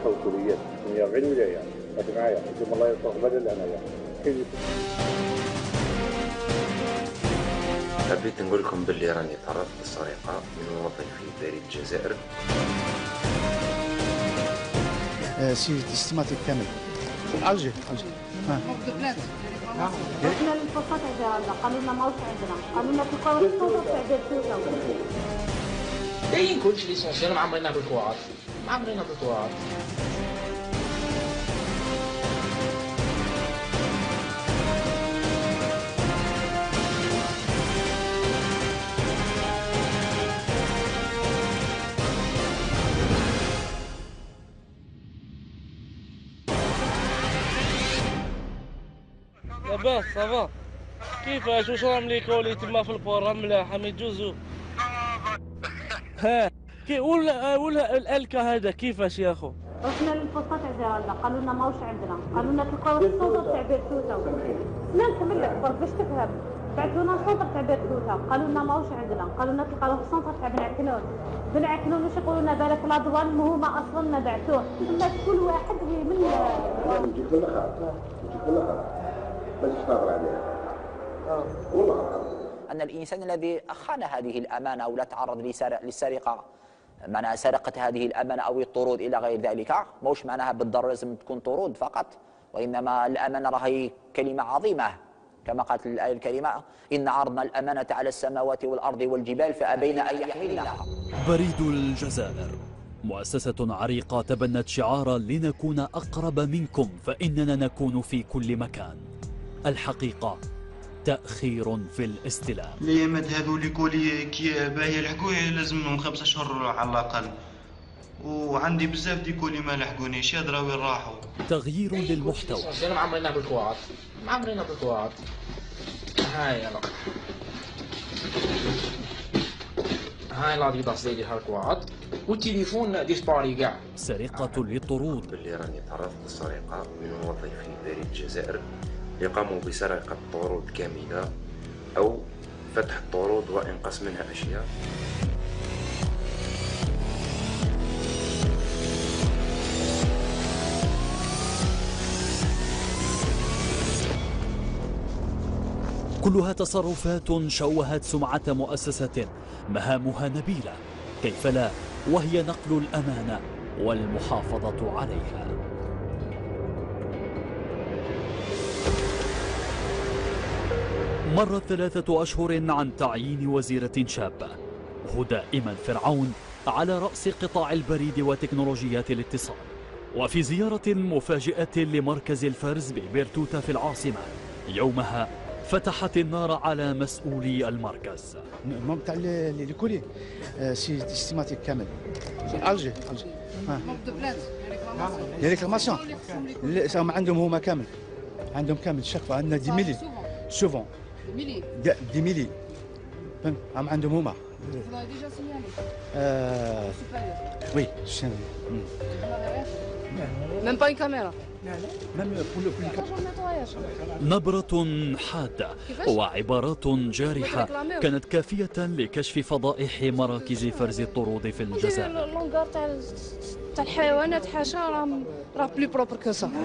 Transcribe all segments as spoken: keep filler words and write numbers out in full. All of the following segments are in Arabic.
وكليات ثمانية وأربعين ولاية هذه معايا ثم الله يستقبل انايا. حبيت نقول لكم باللي راني تعرضت للسرقة من موظف في بريد الجزائر. سي سيستماتيك كامل الجي الجي احنا للفرصات عندنا قالوا لنا ماهوش عندنا قالوا لنا تلقاو السلطه تعداد توتا كاين كلشي ليسونسيال ما عمرنا بالكوارت ما عمرنا بالكوارت. لاباس صافا كيفاش واش راهم ليكولي تما في البور ملاح راهم يجوزو ها كي ولا ولا الالكا هذا كيفاش يا اخو؟ رحنا للفرصات عندنا قالوا لنا ماهوش عندنا قالوا لنا تلقاو السلطه تعبير توتا لا نكمل لك برك باش تفهم بعثوا لنا السلطه تعبير توتا قالوا لنا ماهوش عندنا قالوا لنا تلقاو السلطه تاع بنعكلون بنعكلون واش يقولوا لنا بالك الادوان هما اصلا ما بعثوه تما كل واحد من نجيك لنا خاطر نجيك لنا خاطر باش تهضر عليها والله أن الإنسان الذي خان هذه الأمانة أو لا تعرض للسرقة معناها سرقة هذه الأمانة أو الطرود إلى غير ذلك موش معناها بالضرورة لازم تكون طرود فقط، وإنما الأمانة راهي كلمة عظيمة كما قالت الآية الكريمة إن عرضنا الأمانة على السماوات والأرض والجبال فأبين أن يحملنها. بريد الجزائر مؤسسة عريقة تبنت شعارا لنكون أقرب منكم فإننا نكون في كل مكان. الحقيقة تأخير في الاستلام. الأيامات هذو اللي كولي كي باهي لحقوه لازم لهم خمسة أشهر على الأقل، وعندي بزاف دي كولي ما لحقونيش يدرا وين راحوا. تغيير للمحتوى. ما عمرنا بالكوارت ما عمرنا بالكوارت. هاي يلا هاي لاديداس ديالي هالكوارت والتليفون ديسباري كاع. سرقة للطرود. باللي راني تعرضت للسرقة من موظف في بريد الجزائر اللي قاموا بسرقة الطرود كاملة أو فتح الطرود وإنقاص منها أشياء. كلها تصرفات شوهت سمعة مؤسسة مهامها نبيلة، كيف لا وهي نقل الأمانة والمحافظة عليها. مرت ثلاثة أشهر عن تعيين وزيرة شابة ودائما فرعون على رأس قطاع البريد وتكنولوجيات الاتصال، وفي زيارة مفاجئة لمركز الفرز ببيرتوتا في العاصمة يومها فتحت النار على مسؤولي المركز. المهم تاع الكولي سيستماتيك كامل الجي الجي لي ريكلاماسيون راهم عندهم هما كامل عندهم كامل شكفى عندنا دي ميلي سوفون دي ميلي فهمت راهم عندهم هما وي même pas une caméra. نبرة حادة وعبارات جارحة كانت كافية لكشف فضائح مراكز فرز الطرود في الجزائر. اللونغار تاع تاع الحيوانات حاشا راهم راه بلي بروبر كو سا.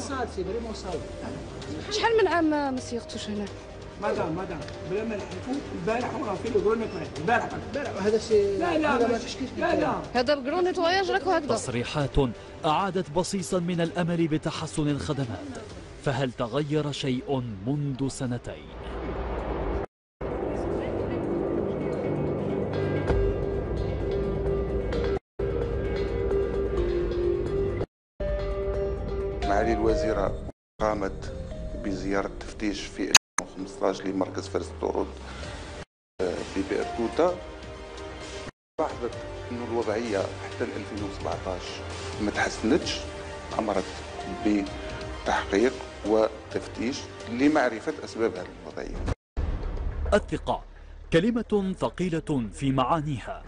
شحال من عام ما سيغتوش هنا؟ مدام مدام بلا ما نحكوا البارح وراه في الكرو نيتواياج البارح البارح هذا الشيء لا لا هذا ما فيش كيف هذا الكرو نيتواياج راكو هكذا. تصريحات أعادت بصيصا من الأمل بتحسن الخدمات، فهل تغير شيء منذ سنتين؟ معالي الوزيرة قامت بزيارة تفتيش في ألفين وخمسطاش لمركز فرز الطرود في بئر توتا. لاحظت أن الوضعية حتى ألفين وسبعطاش ما تحسنتش، أمرت بتحقيق وتفتيش لمعرفة أسباب هذه الوضعية. الثقة كلمة ثقيلة في معانيها.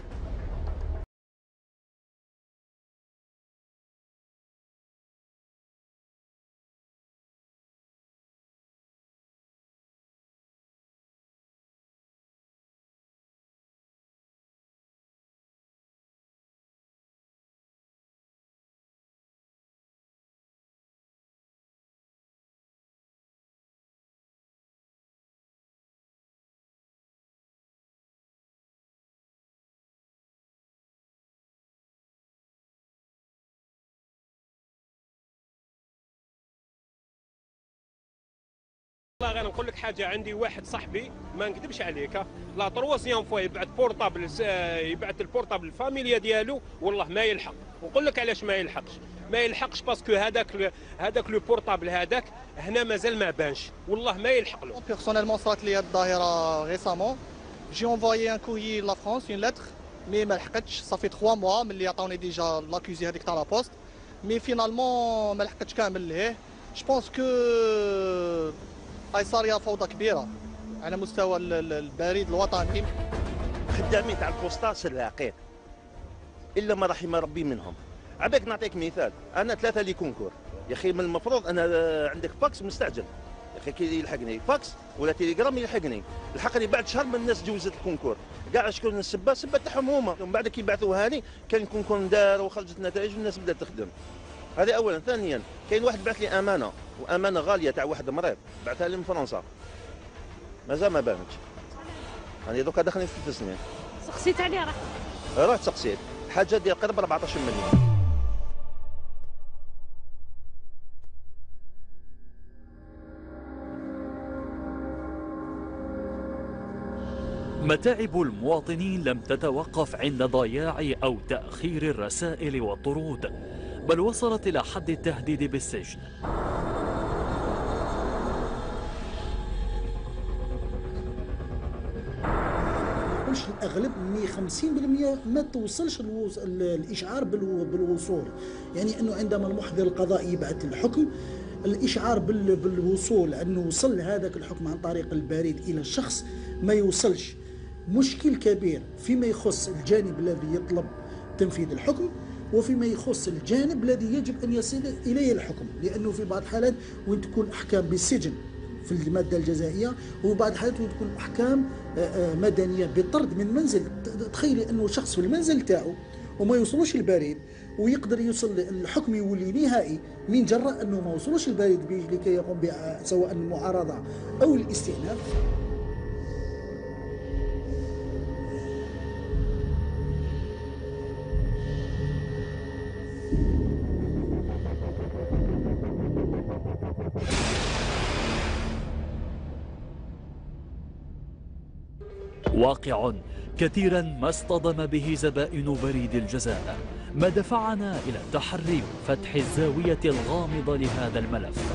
والله غير نقول لك حاجه، عندي واحد صاحبي ما نكذبش عليك، لا تروازيام فوا يبعث بورطابل يبعث البورطابل الفاميليا ديالو، والله ما يلحق. نقول لك علاش ما يلحقش، ما يلحقش باسكو هذاك هذاك لو بورطابل هذاك هنا مازال ما بانش، والله ما يلحق له. بيرسونيلمون صارت لي الظاهره ريسامون، جي انفويي ان كوريي لا فرانس اون لتر مي ما لحقتش، صافي ثلاثة موا ملي عطاوني ديجا لاكوزي هذيك تاع لا بوست، مي فينالمون ما لحقتش كامل ليه. جو بونس كو هاي صار فوضى كبيره على مستوى البريد الوطني. خدامين تاع البوسطه سراقين الا ما رحم ربي منهم. عباك نعطيك مثال، انا ثلاثه لي كونكور يا اخي، من المفروض انا عندك فاكس مستعجل يا اخي، كي يلحقني فاكس ولا تيليجرام يلحقني، لحقني بعد شهر من الناس جوزت الكونكور، كاع شكون السبه السبه تاعهم هما، ومن بعد كي بعثوها لي كان الكونكور دار وخرجت نتائج والناس بدات تخدم. هذه اولا. ثانيا كاين واحد بعث لي امانه، وامانه غاليه تاع واحد مريض، بعثها لي من فرنسا مازال ما بانتش. راني دوكا داخلين في ثلاث سنين. سقسيت عليه راه؟ رحت سقسيت، حاجه ديال قرب أربعطاش مليون. متاعب المواطنين لم تتوقف عند ضياع أو تأخير الرسائل والطرود، بل وصلت إلى حد التهديد بالسجن. الاغلب مية وخمسين بالمية ما توصلش الاشعار بالوصول، يعني انه عندما المحضر القضائي يبعث الحكم، الاشعار بالوصول انه وصل هذاك الحكم عن طريق البريد الى الشخص ما يوصلش. مشكل كبير فيما يخص الجانب الذي يطلب تنفيذ الحكم، وفيما يخص الجانب الذي يجب ان يصل اليه الحكم، لانه في بعض الحالات وين تكون احكام بالسجن في الماده الجزائيه، وبعض الحالات وين تكون احكام مدنيه بالطرد من منزل. تخيلي انه شخص في المنزل تاعو وما يوصلوش البريد، ويقدر يوصل الحكم يولي نهائي من جراء انه ما وصلوش البريد لكي يقوم سواء المعارضه او الاستئناف. واقع كثيرا ما اصطدم به زبائن بريد الجزائر، ما دفعنا إلى التحري وفتح الزاوية الغامضة لهذا الملف.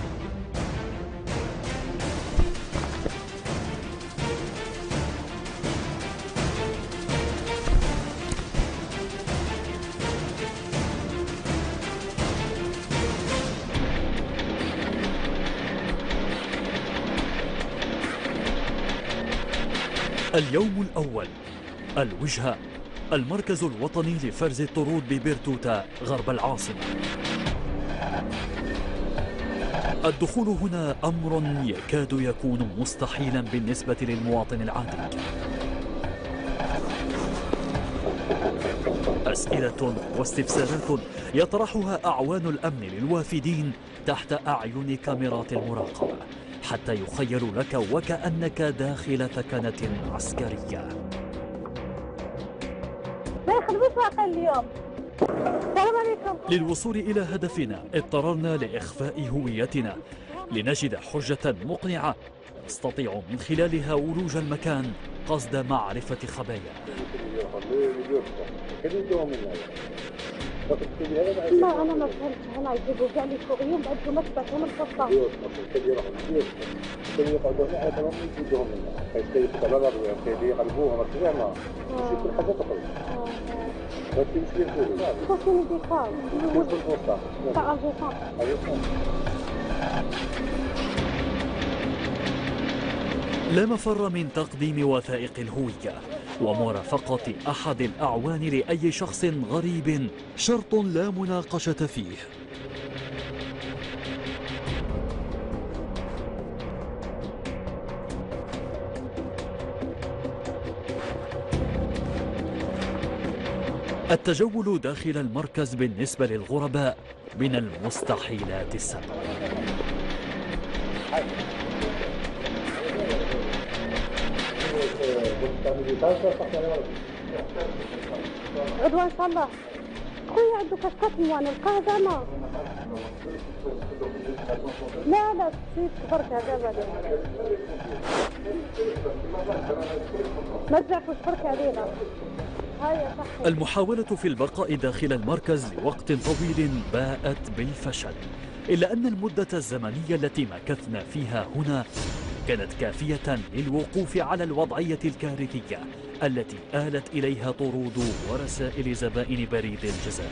اليوم الأول، الوجهة، المركز الوطني لفرز الطرود ببيرتوتا غرب العاصمة. الدخول هنا أمر يكاد يكون مستحيلا بالنسبة للمواطن العادي. أسئلة واستفسارات يطرحها أعوان الأمن للوافدين تحت أعين كاميرات المراقبة، حتى يخيل لك وكأنك داخل ثكنة عسكرية. ما يخدموش واقع اليوم. السلام عليكم. للوصول إلى هدفنا اضطررنا لإخفاء هويتنا لنجد حجة مقنعة نستطيع من خلالها ولوج المكان قصد معرفة خبايا. لا انا ما فهمتش، هنا يجيبوا كاع لي كوريين بعدهم تبعثهم البوسطه. يقعدوا هنا على بالهم يجيبوهم لنا، حيت كيطلعوا كيقلبوهم راه ماشي كل حاجه تخرج. ما كاينش اللي نقولوا. كاين ديكار. كاين في البوسطه. تاع الجيسون. لا مفر من تقديم وثائق الهوية ومرافقة أحد الأعوان لأي شخص غريب شرط لا مناقشة فيه. التجول داخل المركز بالنسبة للغرباء من المستحيلات السبع. غدوة ان شاء الله. خويا عنده كشكات موان نلقاه زعما لا لا تزيد برك هذا بعدين ما تزعفوش برك علينا. المحاولة في البقاء داخل المركز لوقت طويل باءت بالفشل، إلا أن المدة الزمنية التي مكثنا فيها هنا كانت كافية للوقوف على الوضعية الكارثية التي آلت إليها طرود ورسائل زبائن بريد الجزائر.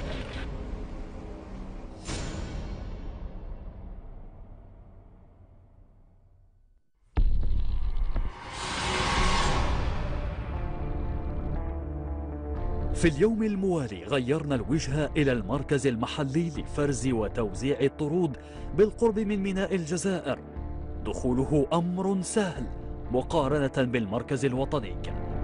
في اليوم الموالي غيرنا الوجهة إلى المركز المحلي لفرز وتوزيع الطرود بالقرب من ميناء الجزائر. دخوله أمر سهل مقارنة بالمركز الوطني.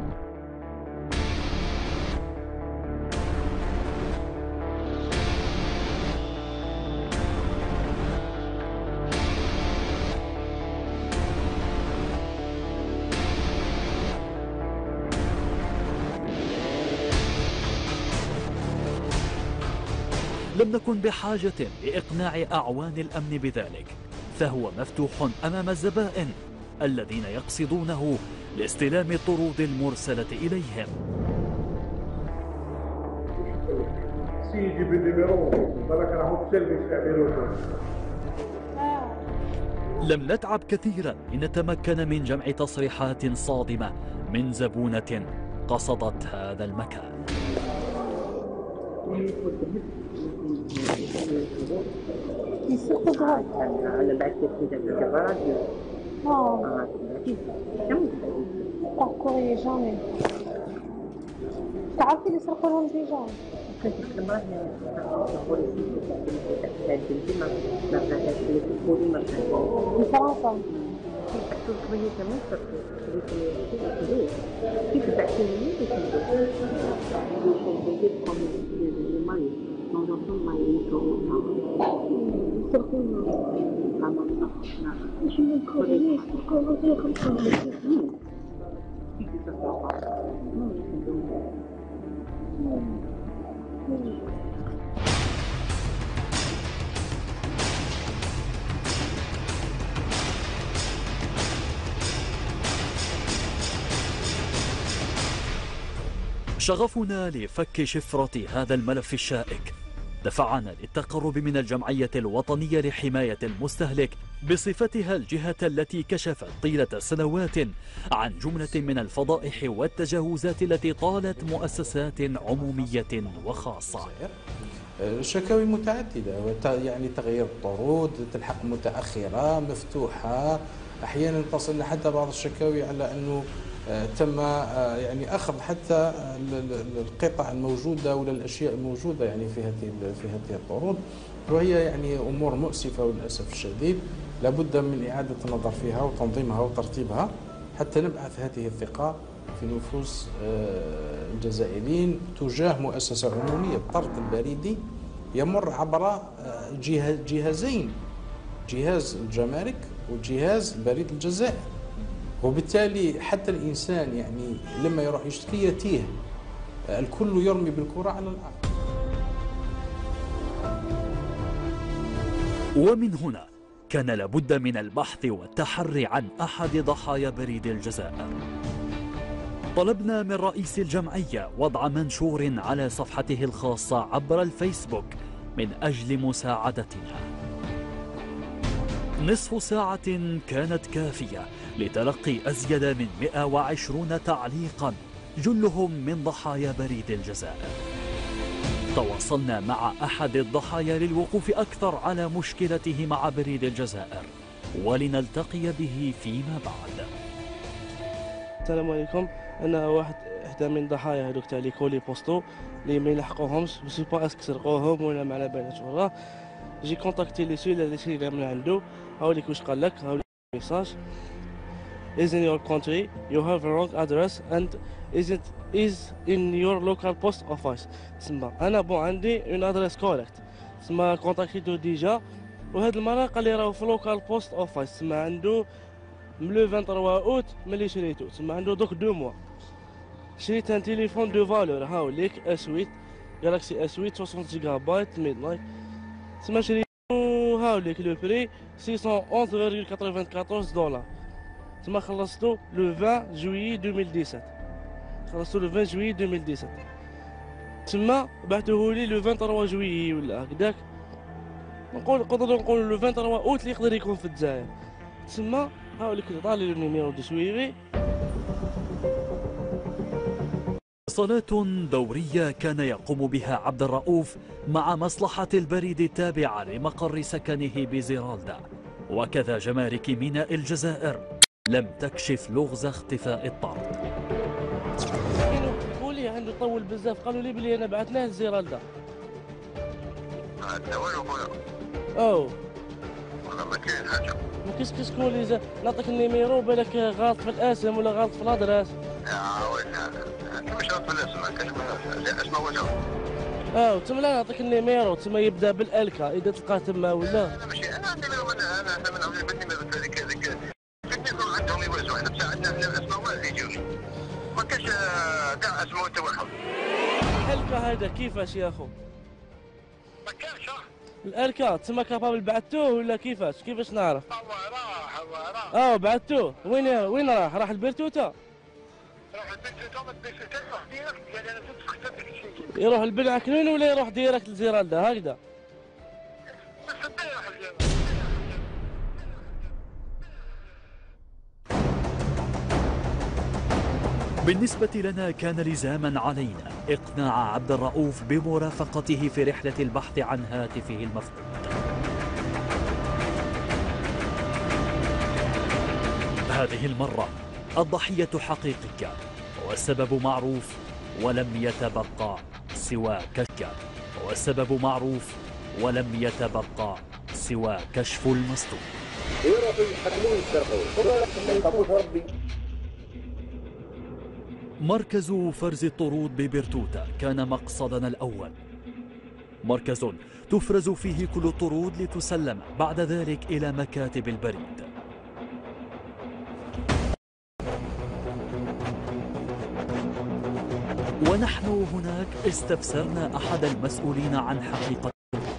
لم نكن بحاجة لإقناع أعوان الأمن بذلك، فهو مفتوح أمام الزبائن الذين يقصدونه لاستلام الطرود المرسلة إليهم. لم نتعب كثيرا لنتمكن من جمع تصريحات صادمة من زبونة قصدت هذا المكان. على بعثة كذا بالراديو. اه تحكوا جامي. تعرفي اللي سرقوا لهم ديجا؟ كنت المرة من فرنسا. كيف بعثوني شغفنا لفك شفرة هذا الملف الشائك دفعنا للتقرب من الجمعية الوطنية لحماية المستهلك بصفتها الجهة التي كشفت طيلة سنوات عن جملة من الفضائح والتجاوزات التي طالت مؤسسات عمومية وخاصة. شكاوي متعددة، يعني تغيير الطرود، تلحق متأخرة، مفتوحة، أحيانا تصل حتى بعض الشكاوي على أنه تم يعني أخذ حتى القطع الموجودة ولا الأشياء الموجودة يعني في هذه في هذه الطرود، وهي يعني أمور مؤسفة وللأسف الشديد. لابد من إعادة النظر فيها وتنظيمها وترتيبها حتى نبعث هذه الثقة في نفوس الجزائريين تجاه مؤسسة عمومية. الطرد البريدي يمر عبر جهازين، جهاز الجمارك وجهاز بريد الجزائر، وبالتالي حتى الإنسان يعني لما يروح يشتكي يتيه، الكل يرمي بالكرة على الأرض. ومن هنا كان لابد من البحث والتحري عن أحد ضحايا بريد الجزائر. طلبنا من رئيس الجمعية وضع منشور على صفحته الخاصة عبر الفيسبوك من أجل مساعدتنا. نصف ساعة كانت كافية لتلقي أزيد من مئة وعشرين تعليقا جلهم من ضحايا بريد الجزائر. تواصلنا مع أحد الضحايا للوقوف أكثر على مشكلته مع بريد الجزائر ولنلتقي به فيما بعد. السلام عليكم، أنا واحد إحدى من ضحايا هذوك تاع لي كولي بوستو اللي ما يلحقوهمش، جو سي با اسك سرقوهم ولا ما على بالناش والله. جي كونتاكتي لي سوي اللي شرينا من عنده، هاوليك واش قال لك، هاوليك ميساج. is in your country, you have a wrong address and isn't is in your local post office. تسمى انا بون عندي اون ادريس كوريكت، تسمى كونتاكتيتو ديجا، وهاد المره قال لي راه في لوكال بوست اوفيس، تسمى عنده من لو ثلاثة وعشرين اوت ملي شريتو، تسمى عنده دوك دو موا. شريت ان تليفون دو فالور هاوليك اس ثمانية جالاكسي اس ثمانية ستين جيجا بايت ميد لايت، تسمى شريتو هاوليك لو بري ستمائة وأحد فاصلة أربعة وثمانين دولار. تما خلصتو لو عشرين جويي ألفين وسبعطاش، خلصتو لو عشرين جويي ألفين وسبعطاش. تما بعتوهولي لو ثلاثة وعشرين جويي ولا هكذاك، نقول نقدروا نقولوا لو ثلاثة وعشرين اوت اللي يقدر يكون في الجزائر. تما هاوليك طالي لو نيميرو دو سويفي. اتصالات دورية كان يقوم بها عبد الرؤوف مع مصلحة البريد التابعة لمقر سكنه بزيرالدا وكذا جمارك ميناء الجزائر لم تكشف لغز اختفاء الطرد. قالوا لي عنده طول بزاف، قالوا لي بلي انا بعثناه لزيرالدا. بعثنا والو خويا؟ اوه والله ما كاين حاجه. ما كاينش كيسكون لي نعطيك النيميرو بالك غلط في الاسم ولا غلط في الادراس. اه وين كيفاش غلط في الاسم؟ ما كاينش اسمه وجهه. اه تما لا نعطيك النيميرو تما يبدا بالالكا اذا تلقاه تما ولا. انا ماشي انا عندي انا انا احنا من عاود بدي ما هذيك هذيك كيفاش عندهم يوزعوا احنا بصح عندنا احنا الاسماء ما يجيوش ما كاش كاع اسماء حتى واحد. الالكا هذا كيفاش يا اخو؟ ما كانش الالكا تما كابابل بعثتوه ولا كيفاش؟ كيفاش نعرف؟ هو راح هو راح اه بعثتوه وين وين راح؟ راح البرتوته؟ راح البرتوته ما البرتوته راح ديريكت قال انا كنت خدمت لك شيء. يروح البلع كنون ولا يروح ديريكت لزيرالدا هكذا؟ بالنسبة لنا كان لزاما علينا إقناع عبد الرؤوف بمرافقته في رحلة البحث عن هاتفه المفقود. هذه المرة الضحية حقيقية والسبب معروف ولم يتبقى سوى كشف والسبب معروف ولم يتبقى سوى كشف المستور. مركز فرز الطرود ببرتوتا كان مقصدنا الأول، مركز تفرز فيه كل الطرود لتسلم بعد ذلك إلى مكاتب البريد. ونحن هناك استفسرنا أحد المسؤولين عن حقيقة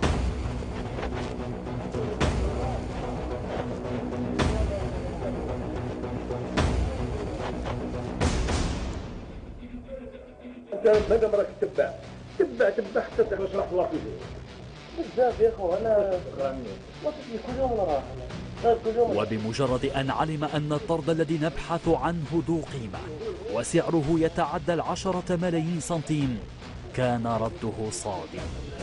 ماذا راك تتبع تتبع تتبع حتى تعرف راح الله فيه بزاف يا اخو. انا وصلت كل يوم راح وبمجرد أن علم أن الطرد الذي نبحث عنه ذو قيمة وسعره يتعدى العشرة ملايين سنتيم كان رده صادم.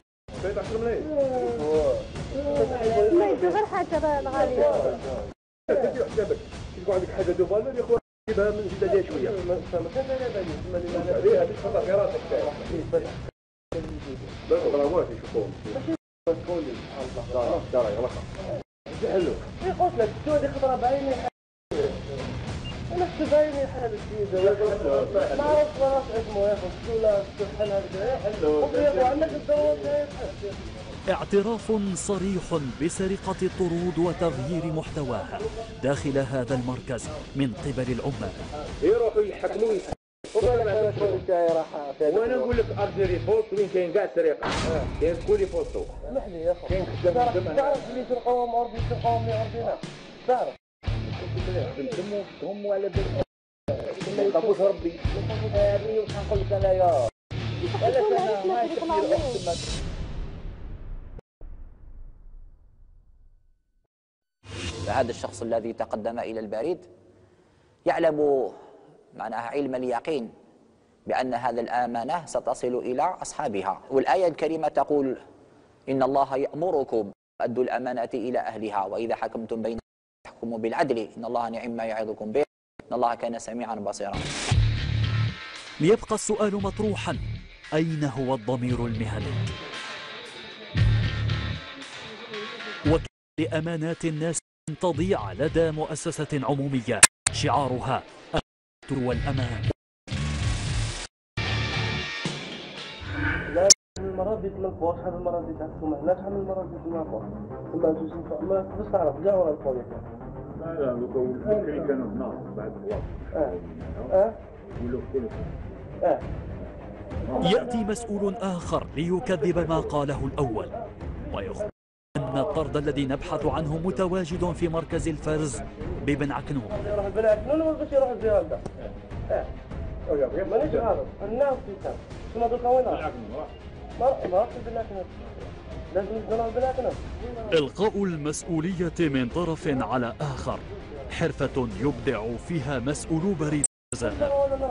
ما يجبر حاجة الغالية. تدير حسابك كي عندك حاجة دو فالور يا اخو جيبها من زيد عليها شوية. عليها باش تحطها في راسك. لا غراوات يشوفوهم. تقولي الله دار يا رخا. حلو. قلت لك شو هذه خضرة بعيني انا شفت بعيني حال الجيزة ما عرفت ما عرفت اسمه يا اخو شو لا تحل هذا حلو. عندك الدواء اعتراف صريح بسرقة الطرود وتغيير محتواها داخل هذا المركز من قبل العمال. يروحوا يحكموا وانا نقول لك ارجري بوست وين كاين كاع السرقه كاين كولي بوستو. اسمح لي يا اخو كاين خدام خدام تعرف اللي سرقوهم ارضي سرقوهم لي ارضينا تعرف نتموا هم على بال ما يخافوش ربي هذه واش نقول لك انا يا علاش انا ما يصير. هذا الشخص الذي تقدم إلى البريد يعلم معناها علم اليقين بأن هذا الأمانة ستصل إلى أصحابها. والآية الكريمة تقول إن الله يأمركم أدوا الأمانة إلى أهلها وإذا حكمتم بين تحكموا بالعدل إن الله نعم ما يعظكم به إن الله كان سميعا بصيرا. ليبقى السؤال مطروحا، أين هو الضمير المهني؟ وكل أمانات الناس تضيع لدى مؤسسة عمومية شعارها الأمانة والأمان. لا المرة دي تلفوش هذا المرة دي تحكم هناك هذا المرة دي تلفوش ثم تشوف ما تبص تعرف جا ولا الفوق. لا لا البكري كانوا هنا بعد الوقت. اه اه اه يأتي مسؤول آخر ليكذب ما قاله الأول ويخبر أن الطرد الذي نبحث عنه متواجد في مركز الفرز ببن عكنون. يروح بن عكنون ولا باش يروح الزيارة؟ اه مانيش عارف الناس في شنو دوكا وين راح؟ ما راح بن عكنون لازم نروح بن عكنون. إلقاء المسؤولية من طرف على آخر حرفة يبدع فيها مسؤولو بريد الجزائر،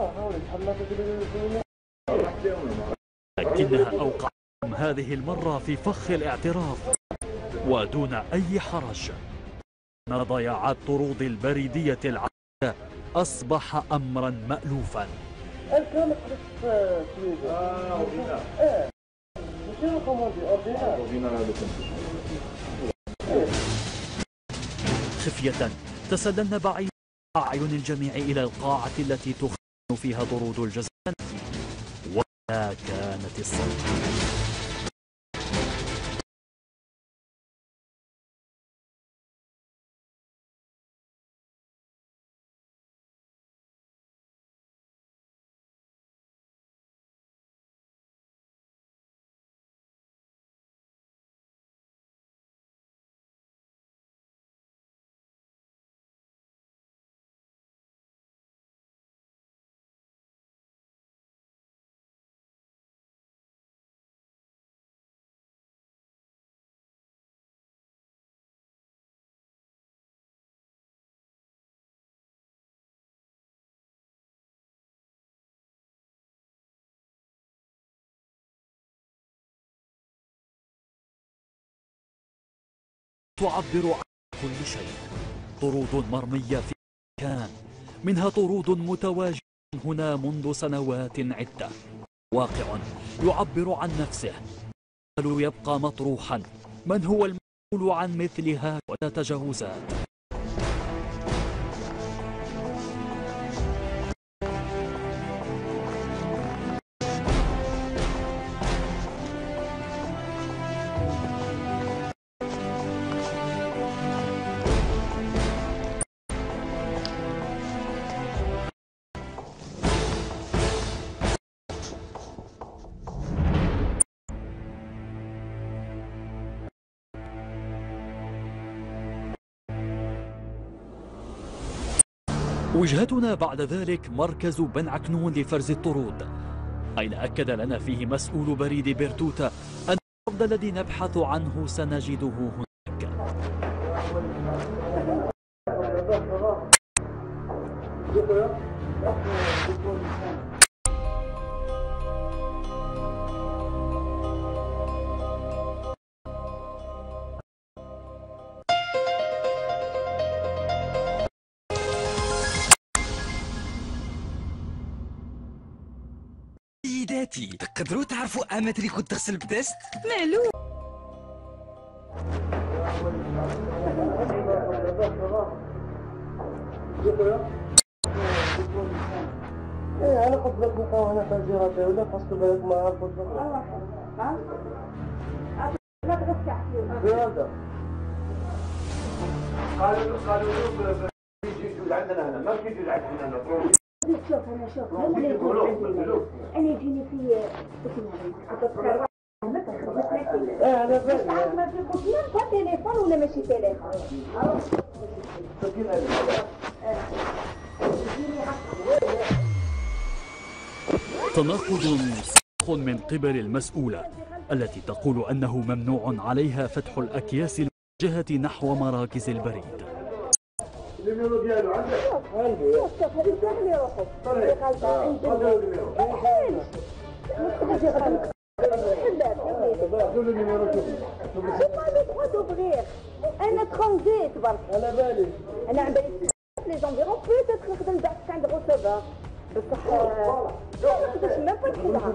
لكنها أوقعتهم هذه المرة في فخ الاعتراف ودون أي حرج. أن ضياع الطرود البريدية العادية أصبح أمرا مألوفا. خفية تسللنا بعيد أعين الجميع إلى القاعة التي تخزن فيها طرود الجزائر، ولا كانت الصدمة. تعبر عن كل شيء. طرود مرمية في مكان، منها طرود متواجد هنا منذ سنوات عدة. واقع يعبر عن نفسه، يبقى مطروحا. من هو المسؤول عن مثل هذه التجاوزات؟ وجهتنا بعد ذلك مركز بن عكنون لفرز الطرود، أين أكد لنا فيه مسؤول بريد بيرتوتا أن الطرد الذي نبحث عنه سنجده هناك. سيداتي تقدروا تعرفوا امتى اللي كنت تغسل بتست؟ معلوم. ايه انا قلت لك نلقاو هنا في الجيرة ولا خاصك بالك ما عرفوش لا تغسل قالوا قالوا له يجي عندنا هنا ما بيجي عندنا هنا. شوف انا شوف انا يجيني في اسمها اه انا فاهم ما في قسمان با تليفون ولا ماشي تليفون تناقض صاخ من قبل المسؤولة التي تقول أنه ممنوع عليها فتح الأكياس الموجهة نحو مراكز البريد. النيميرو ديالو عندك؟ عندي. شوف هذه سهله روحك. طريق غلطه عندي. الحين. ما تقدرش غلط. انا ترانزيت برك. انا بالي. انا عم بالي لي زونفيرون بوتيتر نخدم بعد عند غوسوفور. بصح ما نقدرش ما نفكرها.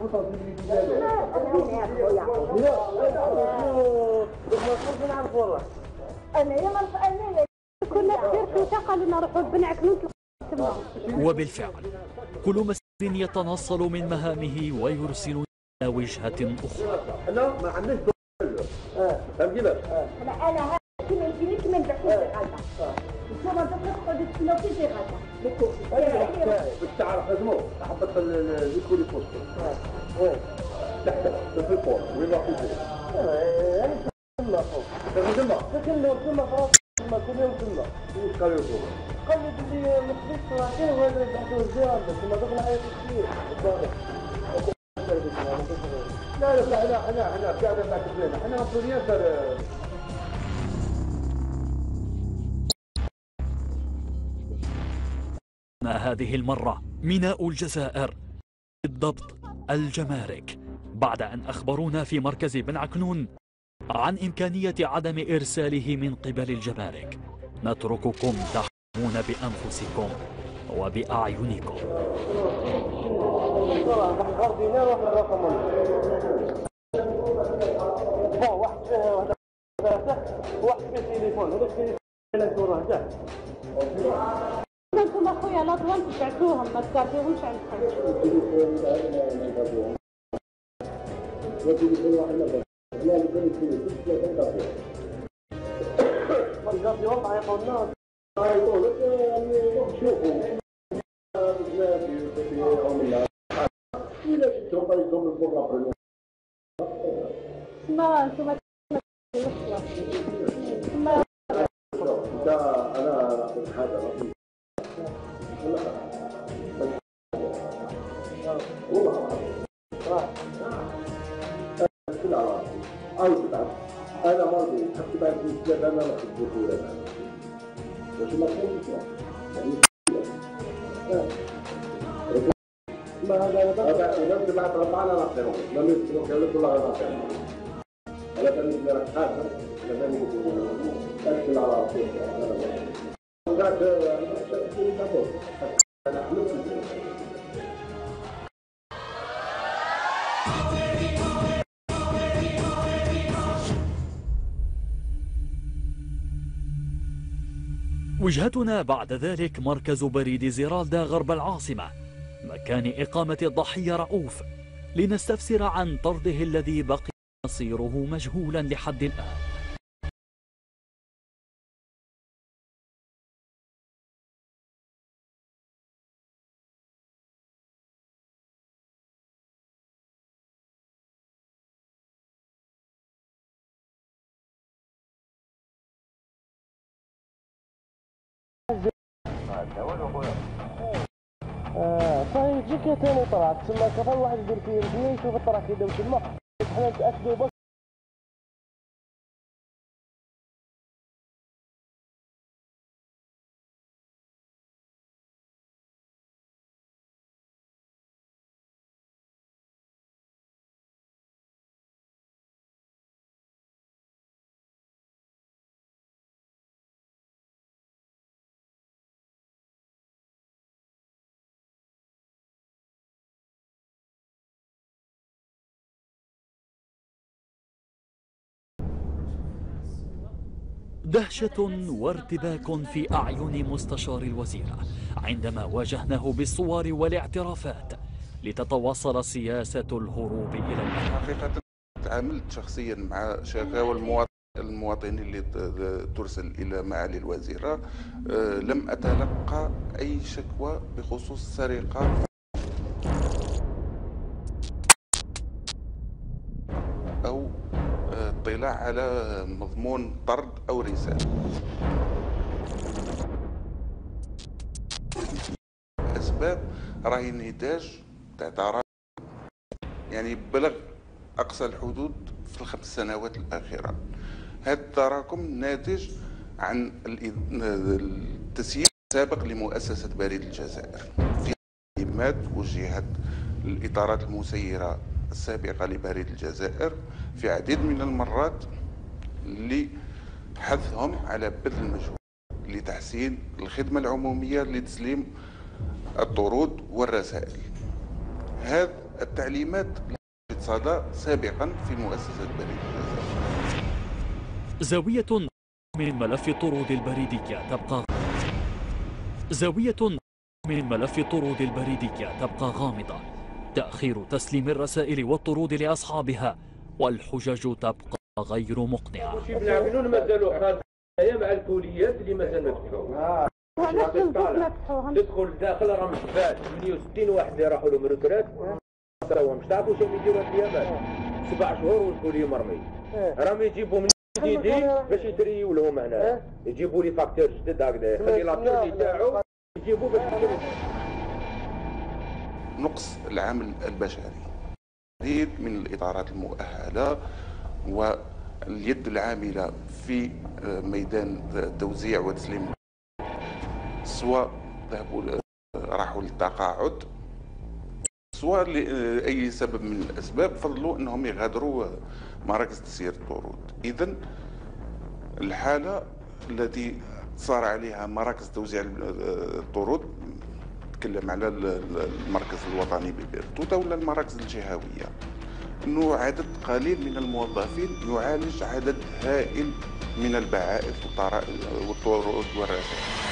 انا يا مرف انا كنا في قالوا لنا روحوا بن عكنون. وبالفعل كل مسؤول يتنصل من مهامه ويرسل إلى وجهة أخرى. لا ما عندناش دور. اه فهمتي لك؟ لا انا هذا كيما يجيني كيما نبحث في غلطه. انتوما دوك تقعدوا تسناو في شي غلطه. باش تعرف لازمو حطت الكولي بوست. وين؟ تحت في الفور وين راح يجي؟ تما تما تما تما فراسي تما كل يوم تما. واش قالوا لكم؟ قال لي بلي ما تبيش راه وهذا بعثوا الزيارة تما دخل حياة كثير بالضبط. لا لا لا احنا احنا احنا قاعدين معتبرين احنا مسؤولين ترى. هذه المرة ميناء الجزائر، بالضبط الجمارك، بعد أن أخبرونا في مركز بن عكنون عن إمكانية عدم إرساله من قبل الجمارك. نترككم تحكمون بأنفسكم وبأعينكم. انتم اخويا الاطوان تبعتوهم ما تكافيهمش عندكم. ما انتم ما انا نعطيك حاجه لطيفه. انا مرضي حتى بعد الاسلام انا ما خديت ولا واش ما كنتش ما هذا هذا لو تبعت ربعنا نعطيهم ما نسلو كذا كل هذا نعطيهم انا بالنسبه لك هذا لازم يكون اكل على راسي ذاك انا حلفت. وجهتنا بعد ذلك مركز بريد زيرالدا غرب العاصمة، مكان إقامة الضحية رؤوف، لنستفسر عن طرده الذي بقي مصيره مجهولا لحد الآن. اه صحيح تجيك ثاني طلعت تسمى كفر واحد يدير فيه رجليه يشوف الطرح كيدا وتما حنا نتاكدوا بس. دهشة وارتباك في أعين مستشار الوزيرة عندما واجهناه بالصور والاعترافات لتتواصل سياسة الهروب إلى الأمن. حقيقة تعاملت شخصيا مع شكاوى المواطنين المواطنين اللي ترسل إلى معالي الوزيرة. لم أتلقى أي شكوى بخصوص السرقة أو اطلاع على مضمون طرد أو رسالة. أسباب راهي نتاج تاع تراكم، يعني بلغ أقصى الحدود في الخمس سنوات الأخيرة. هذا التراكم ناتج عن التسيير السابق لمؤسسة بريد الجزائر في تعليمات وجهت الإطارات المسيرة السابقة لبريد الجزائر في عديد من المرات لحثهم على بذل مجهود لتحسين الخدمة العمومية لتسليم الطرود والرسائل. هذه التعليمات لم صدى سابقا في مؤسسة بريد الجزائر. زاوية من ملف الطرود البريدية تبقى زاوية من ملف الطرود البريدية تبقى غامضة. تأخير تسليم الرسائل والطرود لأصحابها والحجج تبقى غير مقنعة. شي بن عكنون مازالوا حاضرين مع الكليات اللي مازال مفتوحة. تدخل داخل راه مشفات ثمانية وستين واحد اللي راحوا لهم ركرات راهم مش تعرفوا شنو يديروا في اليمن سبع شهور والكلية مرمي راهم يجيبوا جديدي باش يتريو لهم هنا يجيبوا لي فاكتور جدد هكذا يخلي لابيل تاعو يجيبوا باش يتريو. نقص العامل البشري، العديد من الإطارات المؤهلة واليد العاملة في ميدان توزيع وتسليم، سواء ذهبوا راحوا للتقاعد سواء لأي سبب من الأسباب فضلوا أنهم يغادروا مراكز تسيير الطرود. إذن الحالة التي صار عليها مراكز توزيع الطرود، نتكلم على المركز الوطني ببيرتوتا ولا المراكز الجهوية، أنه عدد قليل من الموظفين يعالج عدد هائل من البعائث والطرود والرسائل.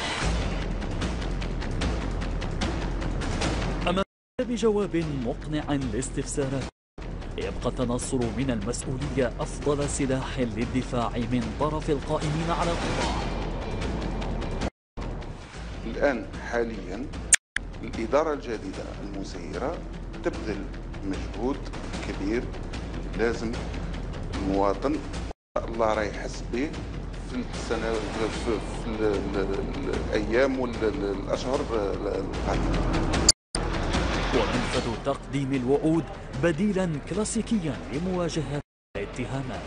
بجواب مقنع لاستفسارات، يبقى التنصل من المسؤولية أفضل سلاح للدفاع من طرف القائمين على القطاع. الآن حاليا الإدارة الجديدة المسيرة تبذل مجهود كبير، لازم المواطن الله راه يحس به في السنة في, في, في الأيام والأشهر القادمة. ومنفذ تقديم الوعود بديلا كلاسيكيا لمواجهة الاتهامات.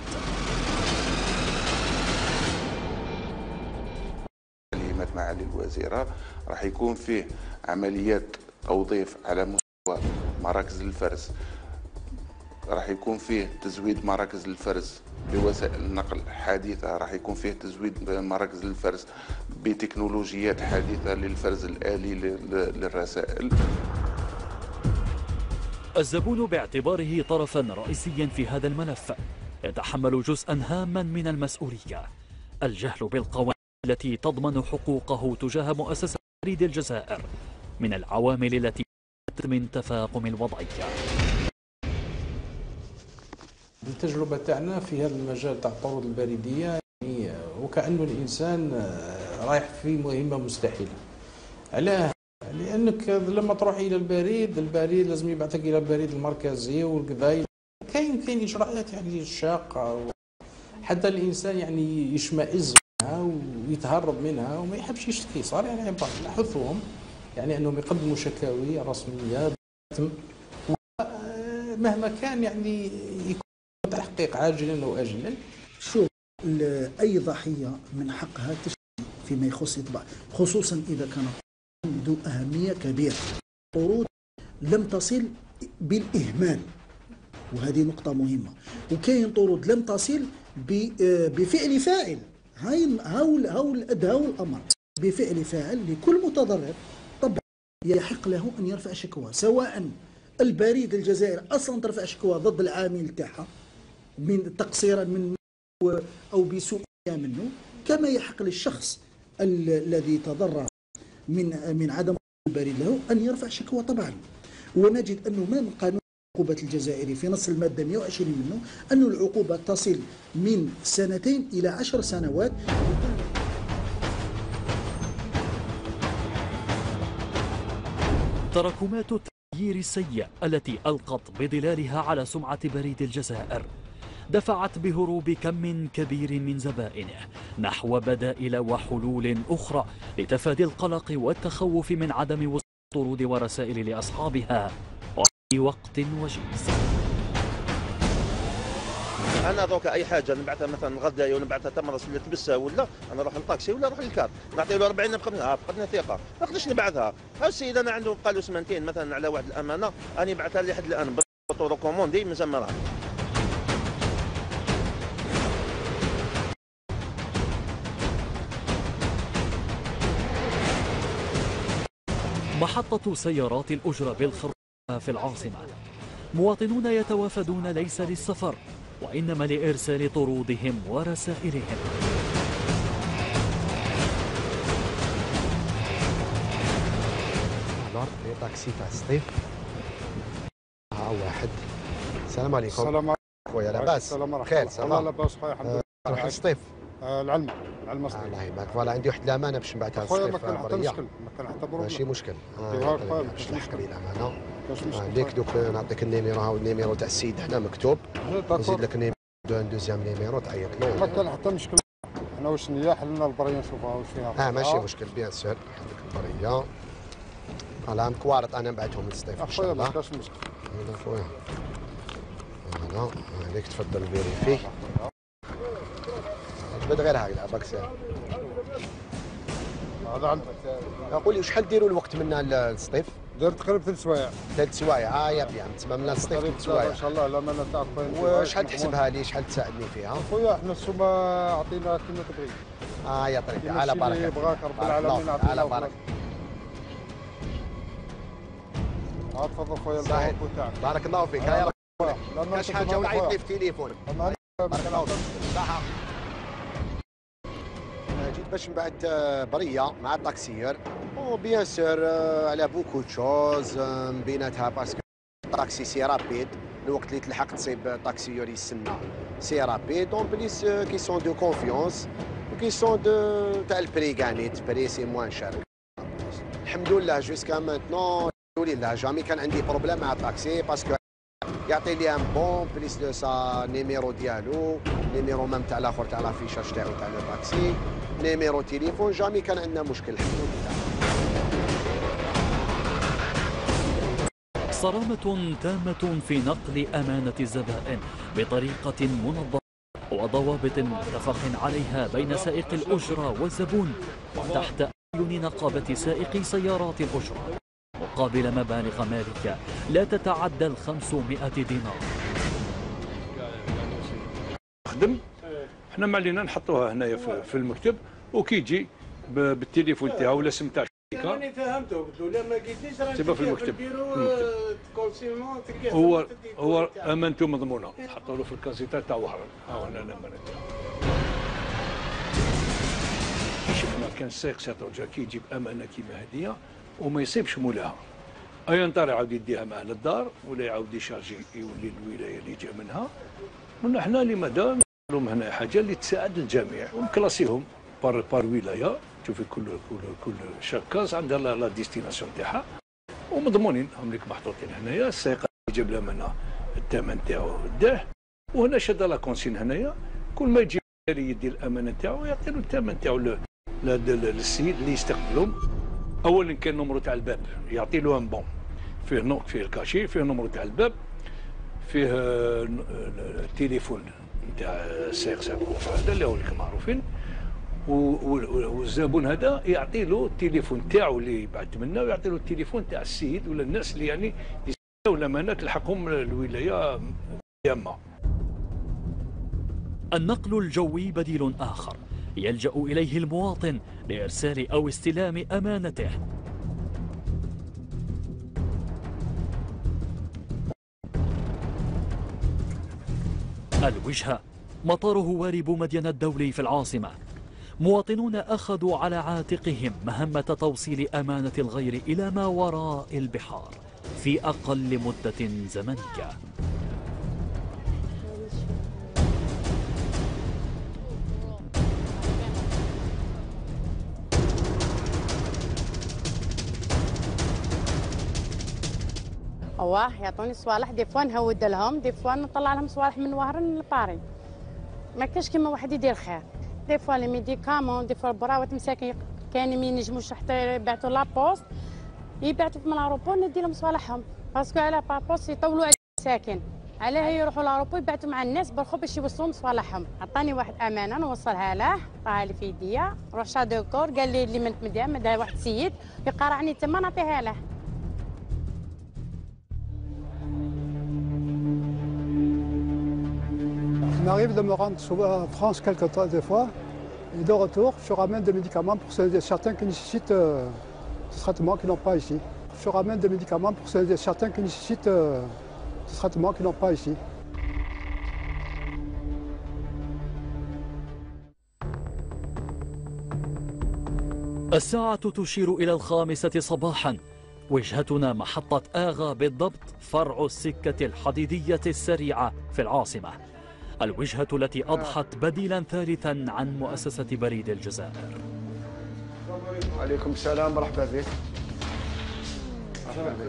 كلمة معالي الوزيرة راح يكون فيه عمليات توظيف على مستوى مراكز الفرز، راح يكون فيه تزويد مراكز الفرز بوسائل النقل حديثة، راح يكون فيه تزويد مراكز الفرز بتكنولوجيات حديثة للفرز الآلي للرسائل. الزبون باعتباره طرفا رئيسيا في هذا الملف يتحمل جزءا هاما من المسؤولية. الجهل بالقوانين التي تضمن حقوقه تجاه مؤسسة بريد الجزائر من العوامل التي من تفاقم الوضعية. التجربة تاعنا في هذا المجال تاع الطرود البريدية يعني وكأنه الإنسان رايح في مهمة مستحيلة. علاه؟ لأنك لما تروح إلى البريد، البريد لازم يبعثك إلى البريد المركزي والكذا، كاين كاين إجراءات يعني شاقة حتى الإنسان يعني يشمئز منها ويتهرب منها وما يحبش يشتكي. صار يعني نحثهم يعني أنهم يقدموا شكاوي رسمية مهما كان يعني يكون تحقيق عاجلا أو آجلا. شوف أي ضحية من حقها تشتكي فيما يخص الطباعة، خصوصا إذا كان ذو أهمية كبيرة. الطرود لم تصل بالإهمال وهذه نقطة مهمة، وكاين طرود لم تصل بفعل فاعل. هاي هاول هاول هاول الأمر بفعل فاعل لكل متضرر. طبعا يحق له أن يرفع شكوى، سواء البريد الجزائر أصلا ترفع شكوى ضد العامل تاعها من تقصيرا من أو بسوء منه، كما يحق للشخص الذي تضرر من من عدم البريد له أن يرفع شكوى. طبعا ونجد أنه ما من قانون العقوبة الجزائري في نص المادة مئة وعشرين منه أن العقوبة تصل من سنتين إلى عشر سنوات. تراكمات التغيير السيء التي ألقت بظلالها على سمعة بريد الجزائر دفعت بهروب كم كبير من زبائنه نحو بدائل وحلول أخرى لتفادي القلق والتخوف من عدم وصول طرود ورسائل لأصحابها وفي وقت وجيز. انا دوك اي حاجه نبعثها مثلا غدايه ونبعثها تمرس ولا تبسها ولا انا نروح للطاكسي ولا نروح للكار نعطي له أربعين نبقى منها فقدنا ثقه ما نقدرش نبعثها. ها السيد انا عنده بقى له سمانتين مثلا على واحد الامانه راني بعثها لحد الان بطورو كوموندي مازال ما راح. محطة سيارات الأجرة بالخرطوم في العاصمة، مواطنون يتوافدون ليس للسفر وإنما لإرسال طرودهم ورسائلهم. تاكسي تاع سطيف ها واحد. السلام عليكم. السلام عليكم. خويا لاباس؟ خير والله لاباس خويا الحمد لله. تروح لسطيف؟ آه العلمة العلمة سطيف. الله يبارك. فوالا عندي واحد الامانه باش نبعثها لسطيف. خويا ما كان حتى مشكل ما كان حتى بروبليم. ماشي مشكل. اه باش نحكي لي الامانه. عندك دوك نعطيك النيميرو، ها النيميرو تاع السيد هنا مكتوب. نزيد لك النيميرو دو دوزيام نيميرو تعيط له. ما كان حتى مشكل. حنا واش نيا حلنا البريه نشوفها واش فيها. اه ماشي مشكل بيان سور عندك البريه. فوالا مكوارط انا نبعثهم للصيف ان شاء الله. اخويا ما كاش مشكل. هذا خويا. فوالا هذيك تفضل فيريفي. جبد غير هكذا باك سير. هذا عندك. قول لي شحال ديروا الوقت منا للصيف؟ داير تقريبا ثلاث سوايع. ثلاث سوايع اه يا بيان تسمى من الصيف ثلاث سوايع. ان شاء الله الامانه تاعك. وشحال تحسبها لي شحال تساعدني فيها؟ خويا احنا السومه عطينا كما تبغي. اه يا طريقي على بركه. بغاك رب العالمين على بركه. ها تفضل خويا صحيح بارك الله فيك. ها يا كاش حاجه وعيط لي في التليفون. بارك الله فيك. صحه. جيت باش نبعث بريه مع الطاكسيير وبيان سور على بوكو تشوز من بيناتها باسكو الطاكسي سي رابيد الوقت اللي تلحق تصيب طاكسيير يستنى سي رابيد اون بليس كيسيون دو كونفيونس وكيسيون دو تاع البري كاع بري سي موان شار. الحمد لله جوسكا مانتنون الحمد لله جامي كان عندي بروبليم مع الطاكسي باسكو يعطي لي ان بون بليس دو سا نيميرو ديالو نيميرو مام تاع الاخر تاع لافيشاج تاعو تاع لو طاكسي نيميرو تليفون جامي كان عندنا مشكل الحمد لله. صرامة تامة في نقل أمانة الزبائن بطريقة منظمة وضوابط متفق عليها بين سائق الأجرة والزبون وتحت أعين نقابة سائقي سيارات الأجرة مقابل مبالغ مالية لا تتعدى الخمسمائة دينار. خدم احنا ما علينا نحطوها هنايا في المكتب وكي يجي بالتليفون تاعو ولا اسم تاع الشركه. راني فهمته قلت له لا ما قلتليش راه تبقى في المكتب. المكتب. هو هو امانته مضمونه تحطوا له في الكازيتا تاع وهران. ها هنا الامانه تاعو. كي شفنا كان السائق ساتوجا كي يجيب امانه كيما هذيا وما يصيبش مولاها. ايا نطار يعاود يديها معاه للدار ولا يعاود يشارجي يولي الولايه اللي جا منها. قلنا حنا لماذا لهم هنا حاجه اللي تساعد الجميع ونكلاسيهم بار بار ولايه. شوفي كل كل كل شاك كاز عندها لا ديستيناسيون تاعها ومضمونين هم لك محطوطين هنايا. السائق يجيب لها منها الثمن تاعو داه وهنا شاد لا كونسين هنايا كل ما يجي يدي الامانه تاعو يعطي له الثمن تاعو للسيد اللي يستقبلهم. اولا كان نمرو تاع الباب يعطي له ان بون فيه نو فيه الكاشي فيه نمرو تاع الباب فيه التليفون نتاع السائق سابق هذا اللي هو لك معروفين والزبون هذا يعطي له التليفون تاعو اللي بعث منه ويعطي له التليفون تاع السيد ولا الناس اللي يعني يستناو الامانه تلحقهم الولايه ياما. النقل الجوي بديل آخر يلجأ إليه المواطن لإرسال أو استلام أمانته. الوجهة مطاره وارب مدين الدولي في العاصمة. مواطنون أخذوا على عاتقهم مهمة توصيل أمانة الغير إلى ما وراء البحار في أقل مدة زمنية. اواه يعطوني صوالح دي فوا نهود لهم دي فوا نطلع لهم صوالح من وهران لباري. ما كاش كيما واحد يدير خير. دي فوا لي ميديكامون دي فوا البراوات مساكين كاين ما ينجموش حتى يبعثوا لابوست يبعثوا من الاروبور ندي لهم صوالحهم باسكو على بابوست يطولوا على الساكن علاه يروحوا لاروبور يبعثوا مع الناس بالخو باش يوصلوا صوالحهم. عطاني واحد امانه نوصلها له راها لي في يديا روح شادوكور قال لي اللي من مدام مدا واحد السيد يقارعني تما نعطيها له. Il m'arrive de me rendre en France quelques temps des fois, et de retour, je ramène des médicaments pour certains qui nécessitent euh, des traitements qu'ils n'ont pas ici. Je ramène des médicaments pour certains qui nécessitent euh, des traitements qu'ils n'ont pas ici. الساعة تشير إلى الخامسة صباحاً. وجهتنا محطة آغا بالضبط فرع السكة الحديدية السريعة في العاصمة. الوجهة التي أضحت بديلا ثالثا عن مؤسسة بريد الجزائر. عليكم السلام مرحبا بك.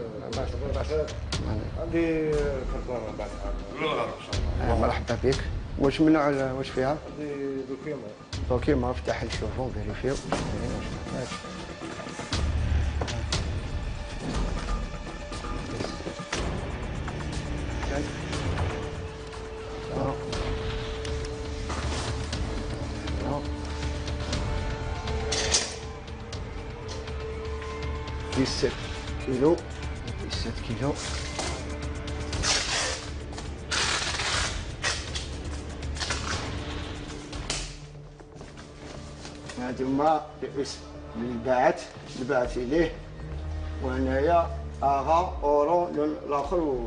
عندي مرحبا بك. واش من على واش فيها؟ دوكيومون. دوكيومون افتح نشوفو فيريفيو. dix-sept كيلو dix-sept كيلو هادو هما الاسم اللي باعت اللي باعت اليه وهنايا اغا اورو الاخر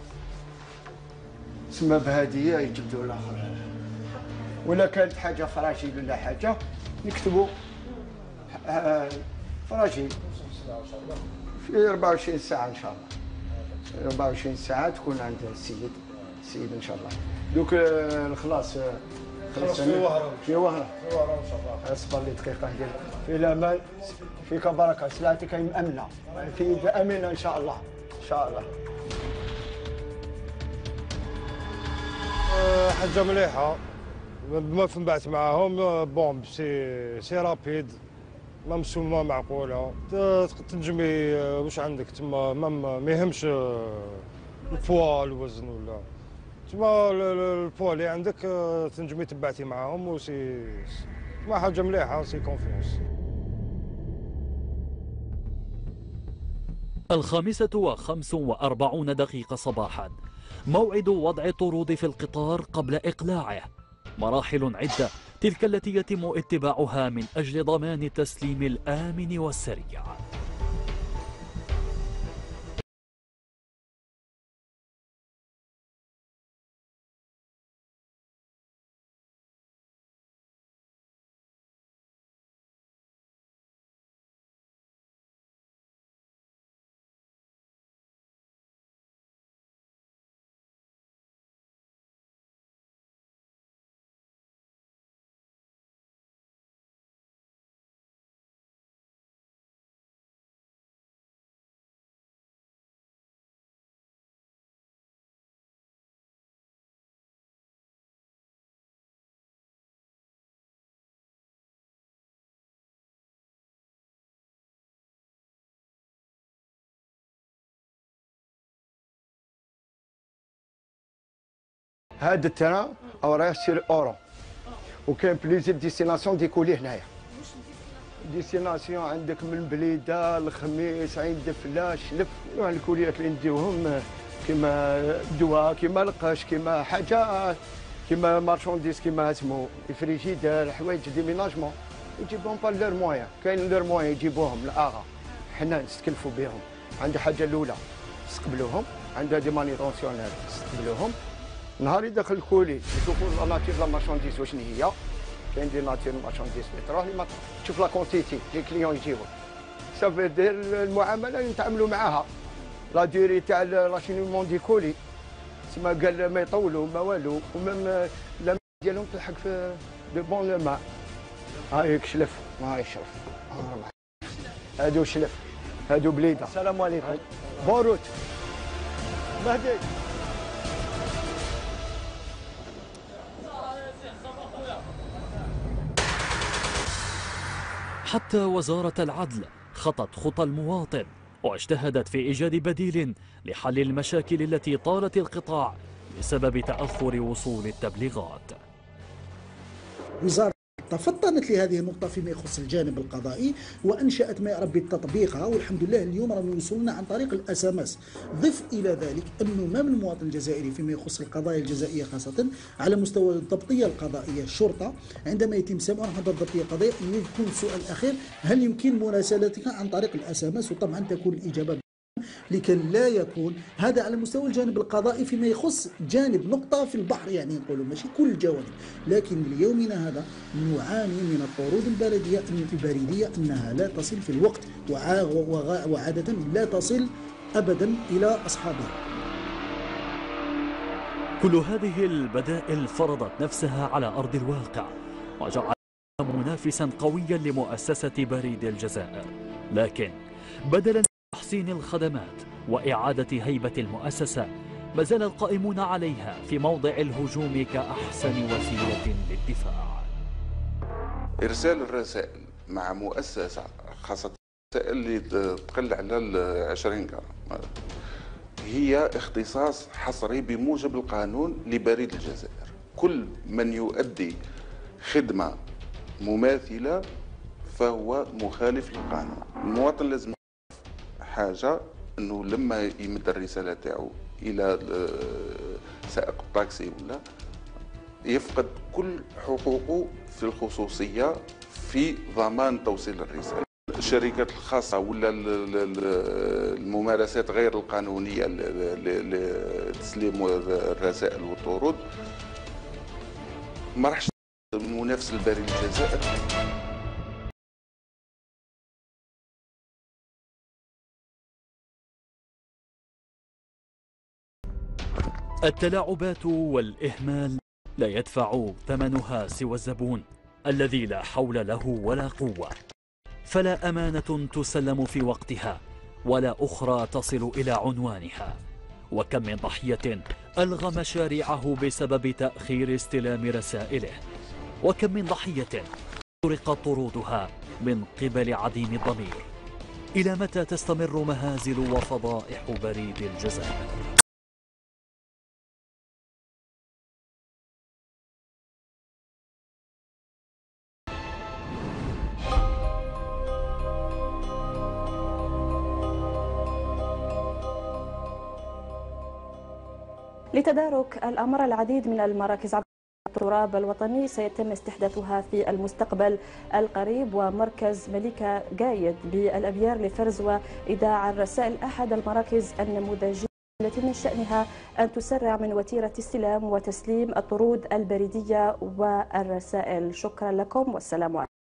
تسمى بهديه يجبدوا الاخر ولا كانت حاجه فراجيل ولا حاجه نكتبوا فراجيل في أربعة وعشرين ساعة إن شاء الله. أربعة وعشرين ساعة تكون عند السيد السيد إن شاء الله. دوك الخلاص خلاص في وهرة. في وهرة. في وهرة إن شاء الله. اصبر لي دقيقة ديال في الأمان فيك بركة سلعتك مأمنة في يد أمينة إن شاء الله. إن شاء الله. حاجة مليحة بما فنبعت معاهم بون سي سي رابيد ممسومه معقوله تنجمي واش عندك تما ما يهمش البوا الوزن ولا تما البوا اللي عندك تنجمي تبعتي معاهم وسي ما حاجه مليحه سي كونفيونس. الخامسة وخمس وأربعون دقيقة صباحا موعد وضع الطرود في القطار قبل إقلاعه. مراحل عدة تلك التي يتم اتباعها من أجل ضمان التسليم الآمن والسريع. هذا التران او راه سير اورو وكاين بليزير ديستيناسيون ديكولي هنايا. ديستيناسيون عندك من بليده الخميس عين دفله شلف نوع الكوليات اللي نديوهم كيما الدواء كيما القش كيما حاجه كيما مارشونديز كيما اسمو الفريجيدير حوايج ديميناجمون يجيبوهم با لور موان كاين لور موان يجيبوهم الاغا حنا نستكلفوا بهم. عند حاجه الاولى نستقبلوهم عندها دي مانيطونسيونير نستقبلوهم نهار يدخل الكولي يشوفوا لا ناتير لا مارشانديز واش هي. كاين دي ناتير مارشانديز بتروح لي تشوف لا كونتيتي لي كليون يجيبوا صافي دير المعامله اللي نتعاملوا معاها لا ديري تاع لاشينيمون دي كولي تسمى قال ما يطولوا ما والو ومام لا ديالهم تلحق في دو بون لو ما. هايك شلف ما يشرف هادو شلف هادو بليده. السلام عليكم بوروت مهدي. حتى وزارة العدل خطت خطى المواطن واجتهدت في إيجاد بديل لحل المشاكل التي طالت القطاع بسبب تأخر وصول التبليغات. وزارة تفطنت لهذه النقطة فيما يخص الجانب القضائي وأنشأت ما يعرف بالتطبيقها والحمد لله اليوم راهم يوصلنا عن طريق الأس ام اس. ضف إلى ذلك أنه ما من المواطن الجزائري فيما يخص القضايا الجزائية خاصة على مستوى الضبطية القضائية الشرطة عندما يتم سماع حضر الضبطية القضائية يكون السؤال الأخير هل يمكن مراسلتك عن طريق الأس ام اس وطبعا تكون الإجابة لكي لا يكون هذا على مستوى الجانب القضائي فيما يخص جانب نقطة في البحر يعني نقولوا ماشي كل الجوانب. لكن ليومنا هذا نعاني من الطرود البريدية البريدية أنها لا تصل في الوقت وعادة لا تصل أبدا إلى أصحابها. كل هذه البدائل فرضت نفسها على أرض الواقع وجعلها منافسا قويا لمؤسسة بريد الجزائر. لكن بدلا تحسين الخدمات وإعادة هيبة المؤسسة ما زال القائمون عليها في موضع الهجوم كأحسن وسيلة للدفاع. إرسال الرسائل مع مؤسسة خاصة الرسائل اللي تقل على عشرين جرام هي اختصاص حصري بموجب القانون لبريد الجزائر. كل من يؤدي خدمة مماثلة فهو مخالف للقانون. المواطن لازم حاجة انه لما يمد الرسالة تاعو الى سائق الطاكسي ولا يفقد كل حقوقه في الخصوصية في ضمان توصيل الرسالة. الشركات الخاصة ولا الممارسات غير القانونية لتسليم الرسائل والطرود ما راحش منافس البريد الجزائري. التلاعبات والإهمال لا يدفع ثمنها سوى الزبون الذي لا حول له ولا قوة. فلا أمانة تسلم في وقتها ولا أخرى تصل إلى عنوانها. وكم من ضحية ألغى مشاريعه بسبب تأخير استلام رسائله، وكم من ضحية سرقت طرودها من قبل عديم الضمير. إلى متى تستمر مهازل وفضائح بريد الجزائر؟ لتدارك الأمر، العديد من المراكز عبر التراب الوطني سيتم استحداثها في المستقبل القريب. ومركز ملكة قايد بالأبيار لفرز وإيداع الرسائل أحد المراكز النموذجية التي من شأنها أن تسرع من وتيرة استلام وتسليم الطرود البريدية والرسائل. شكرا لكم والسلام عليكم.